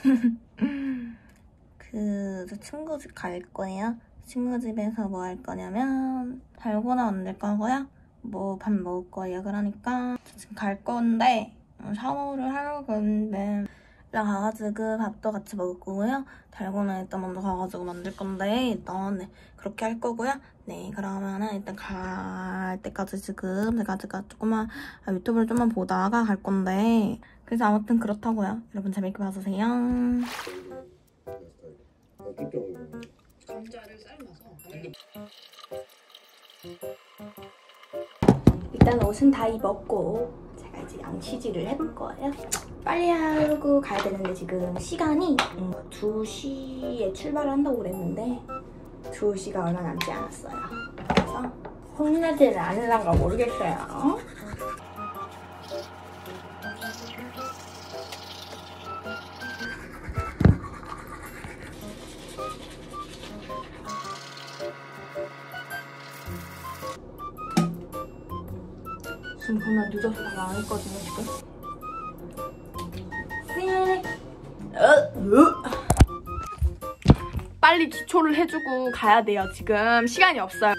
저 친구 집 갈 거예요. 친구 집에서 뭐 할 거냐면 달고나 만들 거고요. 뭐 밥 먹을 거예요. 그러니까 지금 갈 건데 샤워를 하려고 했는데 일단 가가지고 밥도 같이 먹을 거고요. 달고나 일단 먼저 가가지고 만들 건데 일단 네, 그렇게 할 거고요. 네, 그러면은 일단 갈 때까지 지금 제가 조금만 유튜브를 좀만 보다가 갈 건데 그래서 아무튼 그렇다고요. 여러분 재밌게 봐주세요. 감자를 삶아서 일단 옷은 다 입었고 제가 이제 양치질을 해볼 거예요. 빨리 하고 가야 되는데 지금 시간이 2시에 출발을 한다고 그랬는데 2시가 얼마 남지 않았어요. 그래서 홈레지를 안 할란가 모르겠어요. 지금 겁나 늦어서 다 망했거든요, 지금. 빨리 기초를 해주고 가야 돼요. 지금 시간이 없어요.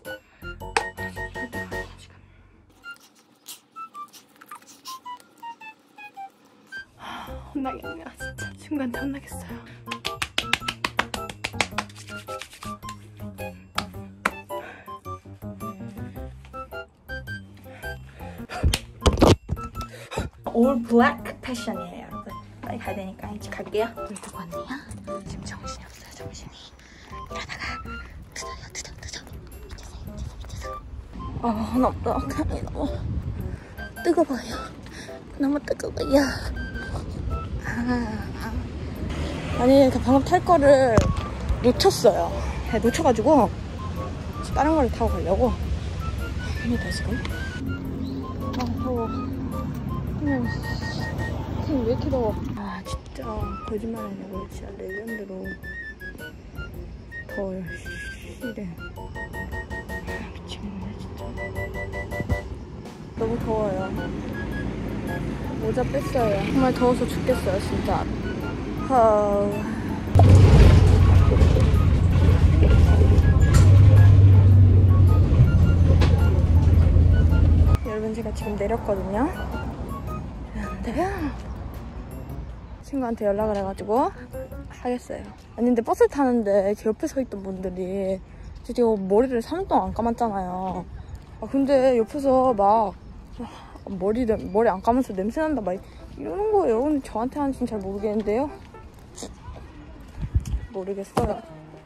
혼나겠네요, 진짜. 친구한테 혼나겠어요. 올 블랙 패션이에요, 여러분. 빨리 가야 되니까 이제 갈게요. 물 두고 왔네요. 지금 정신이 없어요, 정신이. 이러다가 늦어. 밑에서. 너무 너무 뜨거워요. 너무 뜨거워요. 아니, 방금 탈 거를 놓쳤어요. 네, 놓쳐가지고 다른 거를 타고 가려고 합니다, 지금. 더워. 그냥 왜 이렇게 더워. 진짜 거짓말 아니고 진짜 레전드로 더워요. 이래. 미치겠네 진짜. 너무 더워요. 모자 뺐어요. 정말 더워서 죽겠어요 진짜. 여러분, 제가 지금 내렸거든요. 그런데요, 친구한테 연락을 해가지고 하겠어요. 아니 근데 버스 타는데 제 옆에 서 있던 분들이 제가 머리를 3년 동안 안 감았잖아요. 근데 옆에서 막 머리 안 감아서 냄새 난다 막 이러는 거예요. 근데 저한테 하는지는 잘 모르겠는데요. 모르겠어요.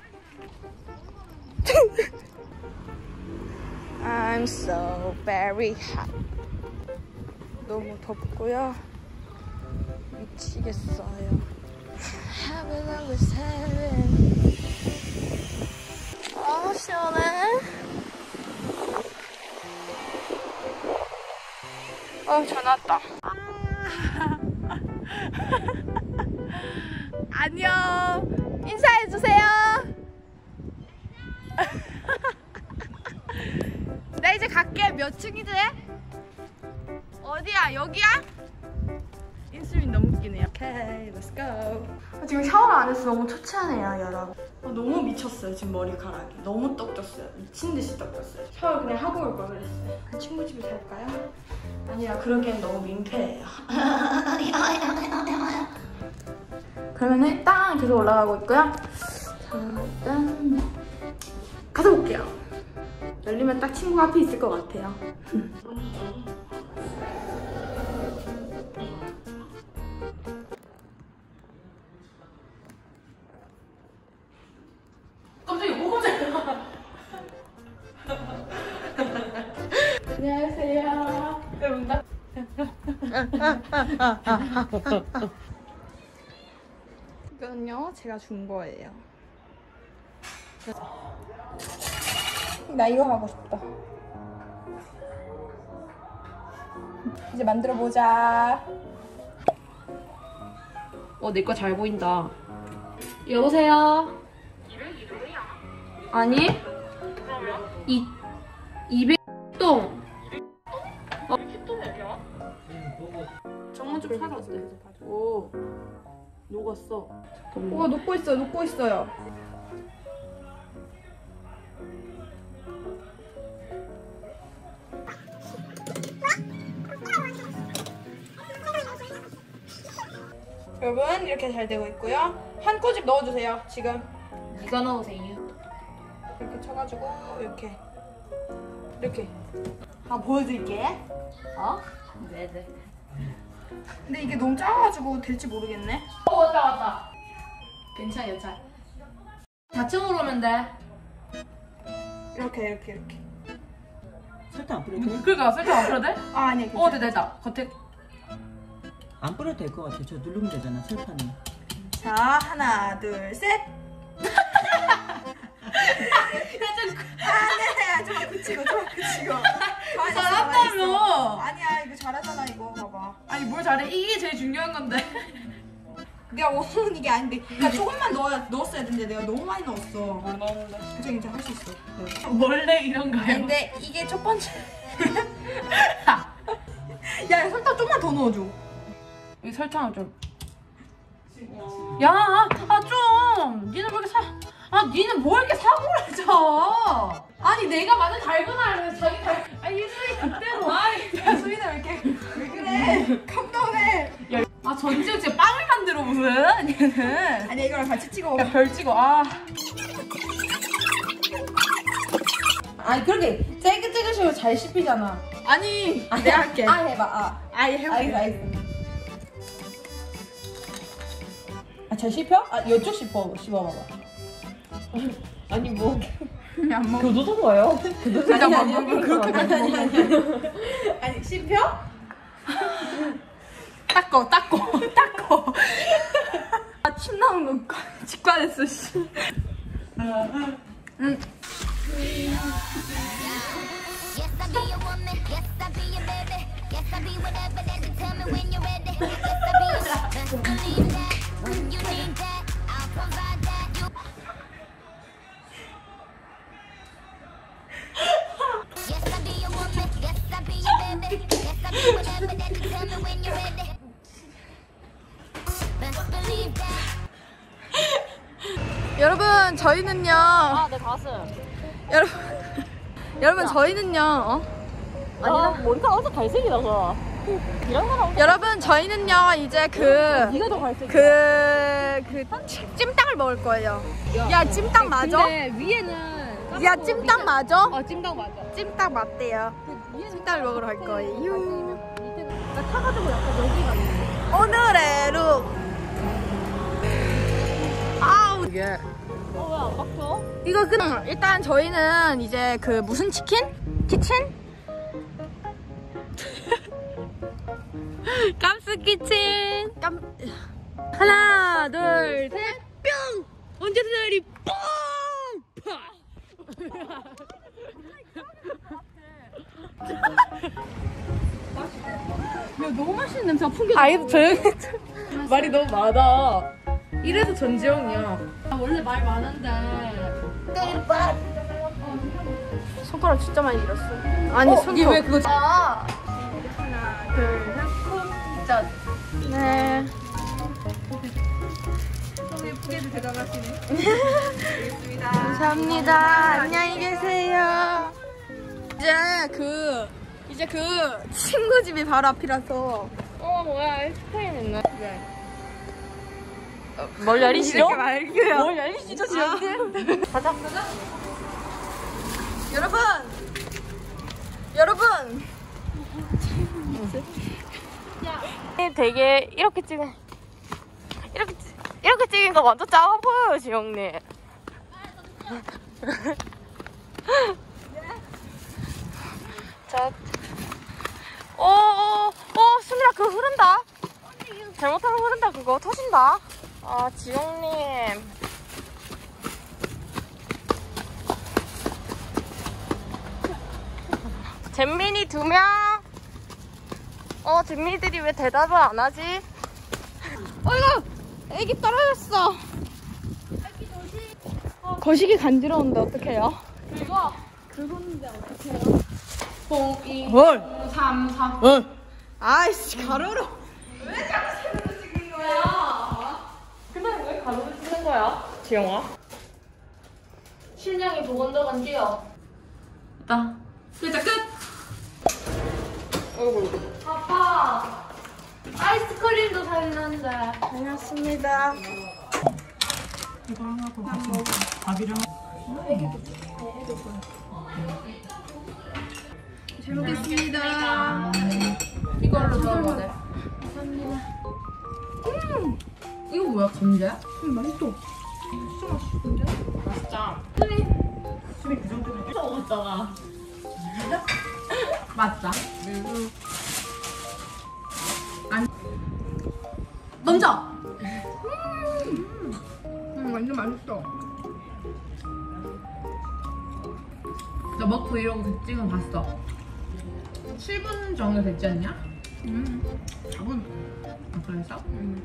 I'm so very hot. 너무 덥고요. 미치겠어요. 시원해. 전화 왔다. 안녕. 인사해주세요. 나 이제 갈게. 몇 층이지? 어디야? 여기야? 인수민 너무 웃기네요. 오케이, let's go. 지금 샤워를 안 해서 너무 초췌하네요, 여러분. 너무 미쳤어요, 지금 머리카락이. 너무 떡졌어요. 미친듯이 떡졌어요. 샤워 그냥 하고 올 걸 그랬어요. 친구 집에 살까요? 아니야, 그러기엔 너무 민폐예요. 그러면 일단 계속 올라가고 있고요. 자, 일단 가서 볼게요. 열리면 딱 친구가 앞에 있을 것 같아요. 안녕하세요. 이건요, 제가 준 거예요. 나 이거 하고 싶다. 이제 만들어 보자. 내 거 잘 보인다. 여보세요? 아니? 200동. 정문 좀 찾아왔어요. 오. 녹았어. 우와, 녹고 있어요. 녹고 있어요. 여러분 이렇게 잘 되고 있고요. 한 꼬집 넣어주세요. 지금 이거 넣으세요. 이렇게 쳐가지고 이렇게 한번 보여드릴게. 어? 네네. 근데 이게 너무 작아가지고 될지 모르겠네. 왔다. 괜찮아, 괜찮아. 4층으로 오면 돼. 이렇게. 설탕 안 뿌려도 돼? 그러니까 설탕 안 뿌려도 돼? 아 아니야. 됐다. 겉에. 안 뿌려도 될 것 같아. 저 누르면 되잖아, 설탕이. 자, 하나, 둘, 셋. 네. 좀 그치고. 잘한다며. 아니야, 이거 잘하잖아, 이거. 봐봐. 아니 뭘 잘해? 이게 제일 중요한 건데. 내가 원하는 이게 아닌데. 그러니까 조금만 넣었어야 되는데 내가 너무 많이 넣었어. 뭘 넣었는데? 괜찮아, 할 수 있어. 원래 이런 거예요. 근데 이게 첫 번째. 야, 설탕 좀만 더 넣어줘. 이 설탕을 좀. 야, 좀. 니는 왜 이렇게 니는 뭐 이렇게 사고를 쳐? 아니 내가 만든 달고나를 자기 아니 수이 그때로. 야, 수인아 왜 그래? 컴다운해. 전지현 진짜 빵을 만들어 무슨? 얘는. 아니 이거랑 같이 찍어. 야, 별 찍어. 아니 그렇게 짧게 찍으시면 잘 씹히잖아. 아니, 내가 할게. 해봐. 아예 해볼게. 알겠어. 잘 씹혀? 이쪽 씹어봐봐. 아니 뭐 안 먹어. 교도소 뭐예요? 교도소 아니, 그렇게까지 아니야. 아니 씹혀? 닦어. 침 나온 거 직관했어, 씨. 응. Yes, I be your woman. Yes, I be your baby. Yes, I be whatever that you tell me when you're ready. Yes, I be your best. Believe that when you need that, I'll provide that. Yes, I be your woman. Yes, I be your baby. Yes, I be whatever that you tell me when you're ready. Best believe that. 여러분, 저희는요. 네 봤어요. 여러분, 저희는요. 뭔가 어서 갈색이라서. 이런 거랑 여러분, 저희는요. 이제 네가 더 갈색. 찜닭을 먹을 거예요. 야, 찜닭 맞아? 근데 위에는 야, 찜닭 맞아? 찜닭 맞아. 찜닭 맞대요. 찜닭을 먹으러 갈 거예요. 나 타가지고 약간 여기가 있네. 오늘의 룩. 아우, 이게. 왜 안 박혀? 이거 그냥 일단 저희는 이제 그 무슨 치킨? 키친? 깜스 키친. 하나, 둘, 셋, 뿅! 언제들이 뽕! 야 너무 맛있는 냄새가 풍겨. 아이 조용히 말이 너무 많아. 이래서 전지영이야. 원래 말 많은데. 손가락 진짜 많이 잃었어. 아니, 손톱. 이게 왜 그거? 하나, 둘, 셋, 진짜. 네. 너무 예쁘게도 대답하시네. 알겠습니다. 감사합니다. 안녕히 계세요. 이제 그 친구 집이 바로 앞이라서. 뭐야 스페인 있네. 뭘 열리시죠? 이렇게 말고요. 뭘 열리시죠 지금? 가자. 여러분. 되게 이렇게 찍은 거 완전 작아 보여요 지영님. 자, 수미야 그거 흐른다. 잘못하면 흐른다. 그거 터진다. 아 지영님. 잼민이 2명. 잼민이들이 왜 대답을 안 하지? 어이구, 애기 떨어졌어. 거시기 간지러운데 어떡해요? 긁었는데 어떡해요? 0, 2, 뭘? 3, 4. 아이씨, 가로로. 왜 자꾸 손으로 찍는 거야? 가로를 쓰는 거야? 지영아? 실력이 보건덕은 뛰어. 됐다. 글자 끝! 어이구. 아빠! 아이스크림도 살렸는데. 다녀왔습니다. 이거 하고 같이 밥이랑. 잘 먹겠습니다. 이걸로 넣어야 돼. 감사합니다. 이거 뭐야, 감자야? 맛있어. 맛있다. 수미 그 정도면 먹었잖아. 맞다. 아니. 넘쳐! 완전 맛있어. 나 먹고 브이로그 찍은 거 봤어. 7분 정도 됐지 않냐? 4분. 아, 그랬어?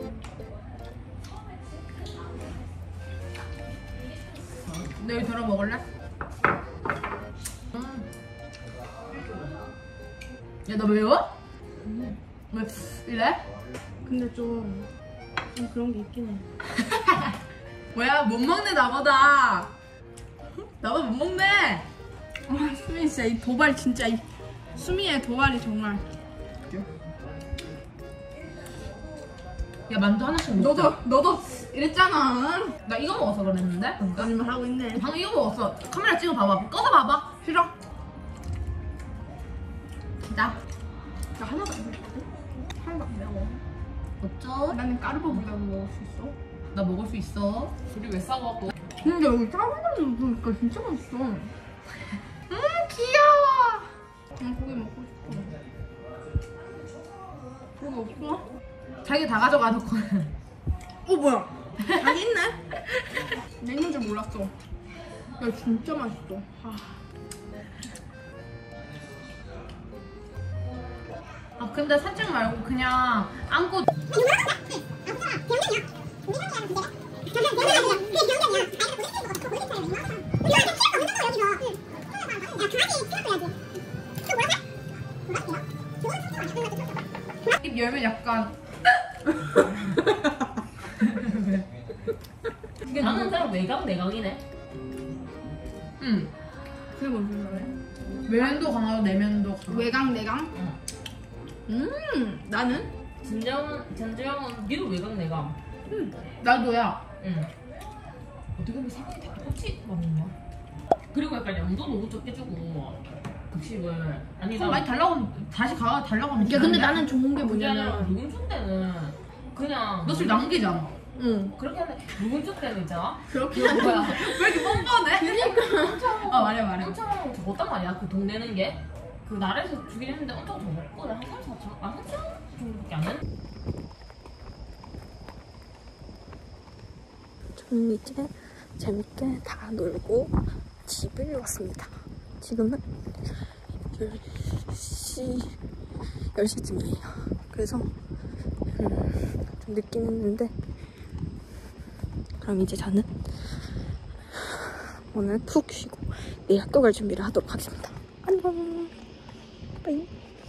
너 여기 덜어 먹을래? 야, 너 매워? 왜 이래? 근데 좀 그런 게 있긴 해. 뭐야, 못 먹네 나보다. 나보다 못 먹네. 수미 진짜 이 도발 진짜 이 수미의 도발이 정말. 야, 만두 하나씩 먹자. 너도 이랬잖아. 나 이거 먹어서 그랬는데? 그러니까? 아니면 하고 있네. 방금 이거 먹었어. 카메라 찍어 봐봐. 꺼서 봐봐. 싫어. 자, 나 하나도 안 먹거든. 하나도 안 매워. 어쩌? 나는 까르보보다 먹을 수 있어. 나 먹을 수 있어. 둘이 왜 싸워? 근데 여기 짜장면 먹으니까 진짜 맛있어. 귀여워. 난 고기 먹고 싶어. 고기 없어? 자기 다 가져가 놓고는. 뭐야? 자기 있네? 내 있는 줄 몰랐어. 야 진짜 맛있어. 아, 근데 산책 말고 그냥 안고. 입 열면 약간. 이게 나는 따로 내각이네. 응. 그게 무슨 말이야? 외면도 강하고 내면도 강하고. 외강 내강? 나는? 전재영은 니도 내각. 나도야. 응. 어떻게 보면 생각이 다 똑같이 맞는 거야? 그리고 약간 양도 너무 적게 주고 급식을 아니 좀 많이 달라고 다시 달라고 하면. 야 근데 되는데? 나는 좋은 게 그게 아니라 뭐냐면 묵은죽 때는 그냥 너 술 남기잖아. 응 그렇게 하는데 묵은죽 때는 있잖아. 그렇게 그런 거야. 왜 이렇게 뻔뻔해? 엄청 아, 말해. 엄청 적었단 말이야. 그 돈 내는 게. 그 나라에서 주긴 했는데 엄청 적었고 한 3,4천 한 3,000 정도밖에 안 되는. 저는 이제 재밌게 다 놀고 집을 왔습니다. 지금은 10시쯤이에요. 그래서 좀 늦긴 했는데 그럼 이제 저는 오늘 푹 쉬고 내일 학교 갈 준비를 하도록 하겠습니다. 안녕. 빠이.